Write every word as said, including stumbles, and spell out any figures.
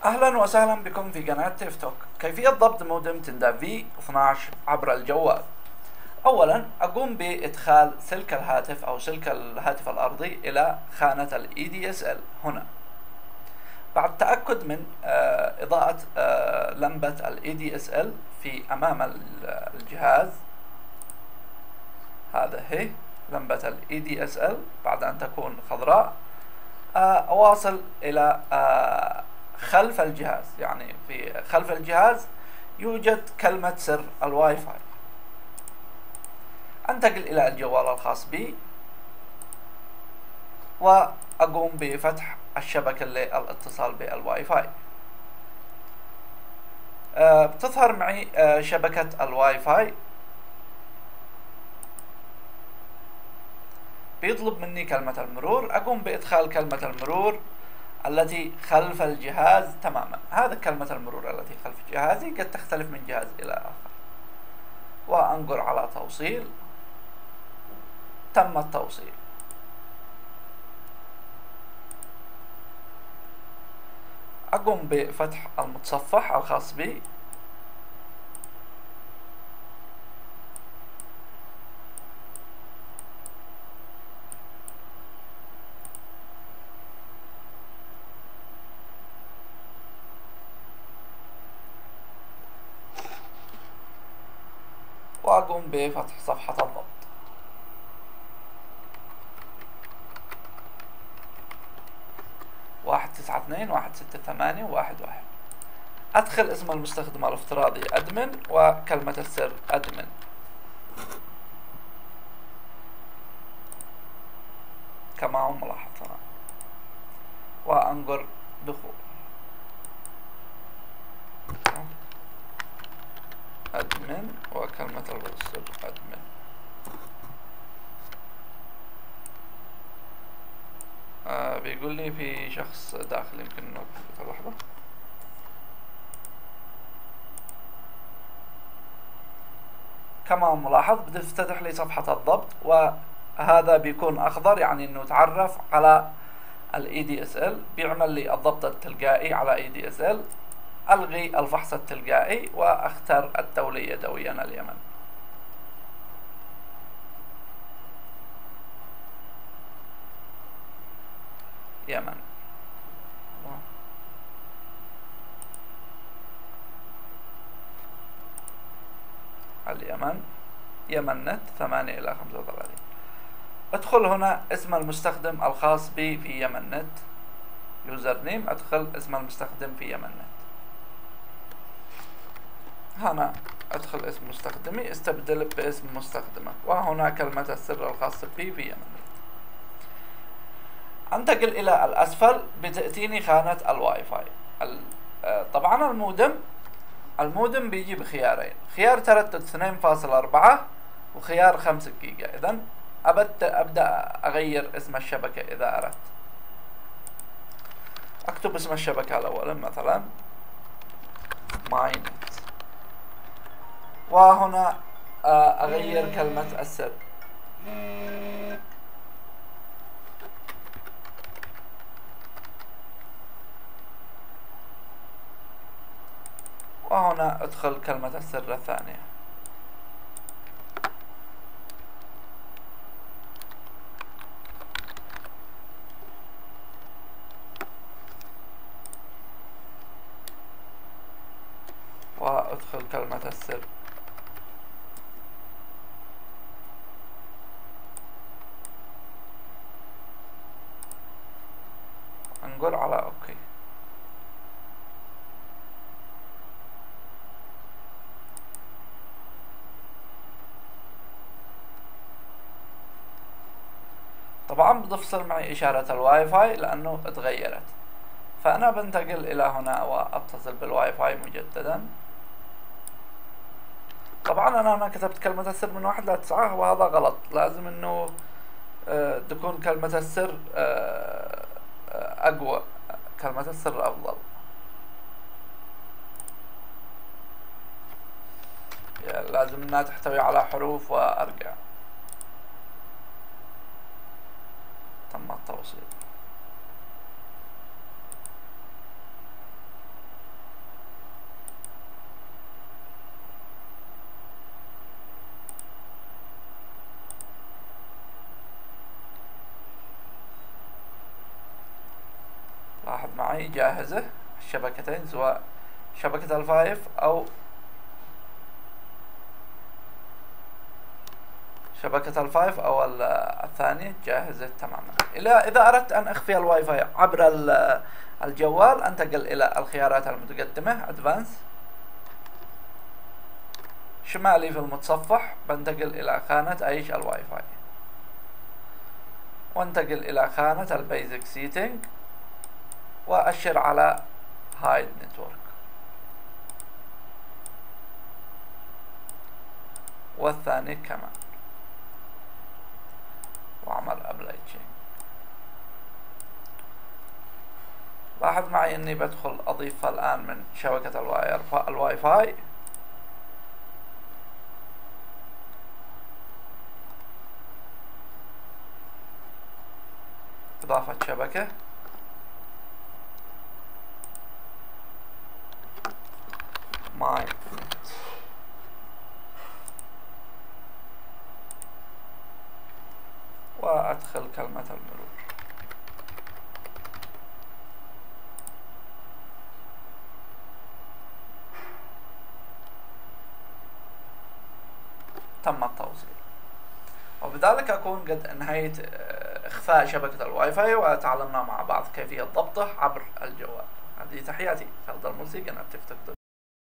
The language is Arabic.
أهلا وسهلا بكم في قناة تيف توك. كيفية ضبط مودم تندا في اثني عشر عبر الجوال. أولا أقوم بإدخال سلك الهاتف أو سلك الهاتف الأرضي إلى خانة ال إي دي إس إل هنا. بعد تأكد من آه إضاءة آه لمبة ال إي دي إس إل في أمام الجهاز، هذا هي لمبة ال إي دي إس إل بعد أن تكون خضراء. آه أواصل إلى آه خلف الجهاز، يعني في خلف الجهاز يوجد كلمة سر الواي فاي. أنتقل إلى الجوال الخاص بي وأقوم بفتح الشبكة للاتصال بالواي فاي. آه بتظهر معي آه شبكة الواي فاي، بيطلب مني كلمة المرور. أقوم بإدخال كلمة المرور التي خلف الجهاز تماما. هذا كلمة المرور التي خلف جهازي، قد تختلف من جهاز إلى آخر. وأنقر على توصيل. تم التوصيل. أقوم بفتح المتصفح الخاص بي. وأقوم بفتح صفحة الضبط. واحد تسعة اثنين واحد ستة ثمانية واحد واحد. أدخل اسم المستخدم الافتراضي أدمن وكلمة السر أدمن. كما هو ملاحظ هنا. وأنقر دخول أدمن وكلمة السر أدمن. آه بيقول لي في شخص داخل، يمكن نوقف لحظة. كما ملاحظ بتفتح لي صفحة الضبط، وهذا بيكون أخضر يعني إنه تعرف على ال إي دي إس إل. بيعمل لي الضبط التلقائي على إي دي إس إل. ألغي الفحص التلقائي وأختار الدولة يدويا اليمن. يمن. اليمن. يمن نت ثمانية إلى خمسة وثلاثين. ادخل هنا اسم المستخدم الخاص بي في يمن نت، يوزر نيم. ادخل اسم المستخدم في يمن نت. هنا ادخل اسم مستخدمي، استبدل باسم مستخدمك، وهنا كلمة السر الخاصة بي في يمن نت. انتقل الى الاسفل، بتأتيني خانة الواي فاي. طبعا المودم المودم بيجي بخيارين، خيار تردد اثنين فاصلة أربعة وخيار خمسة جيجا. اذا أبدأ أبدأ أغير اسم الشبكة إذا أردت. أكتب اسم الشبكة الأول مثلا ماي نت، وهنا أغير كلمة السر. وهنا أدخل كلمة السر الثانية. وأدخل كلمة السر انقر على اوكي. طبعا بتفصل معي اشارة الواي فاي لانه اتغيرت، فانا بنتقل الى هنا واتصل بالواي فاي مجددا. طبعا انا هنا كتبت كلمة السر من واحد لتسعة، وهذا غلط. لازم انه آه تكون كلمة السر آه آه اقوى، كلمة السر افضل. يعني لازم انها تحتوي على حروف وارقام. تم التوصيل. معي جاهزة الشبكتين، سواء شبكة الفايف أو شبكة الفايف أو الثانية جاهزة تماما. إلى إذا أردت أن أخفي الواي فاي عبر الجوال أنتقل إلى الخيارات المتقدمة أدفانس، شمالي في المتصفح بنتقل إلى خانة أعيش الواي فاي، وانتقل إلى خانة البيزك سيتنج وأشر على هايد نتورك، والثاني كمان، واعمل ابلاي تشينج. لاحظ معي اني بدخل اضيفها الان من شبكة الواير الواي فاي، اضافة شبكة، ماي نت، وادخل كلمة المرور. تم التوصيل، وبذلك أكون قد انهيت إخفاء شبكة الواي فاي، وتعلمنا مع بعض كيفية ضبطه عبر الجوال. هذه تحياتي خالد المرسي، قناة تيك توك.